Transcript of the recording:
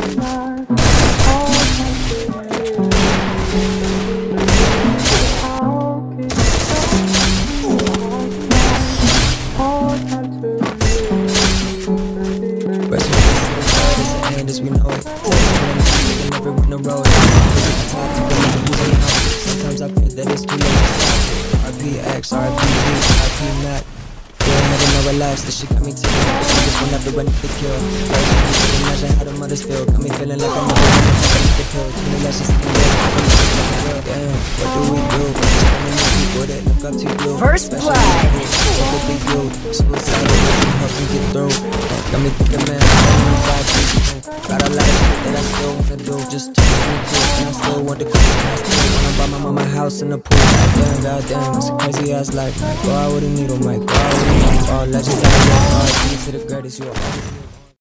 As we know it, never win the road. Sometimes I feel that it's too late. RPX, RPB, RP Mac. Never know relax, this shit got me tipping. This one after running the kill. Imagine how the mothers feel. Got me feeling like I'm never the pill. Too many lessons to live. Damn, what do we do? People that look up to you. First blood. What would be you? Suicide, help me get through. Got me thinking, man, got a lot of shit that I still wanna do. Just to me too, and I still want to go. Wanna buy my mama house in the pool. Goddamn, it's a crazy ass life. Go out with a needle, Mike. Go out with a needle. All legends, all to the greatest. You are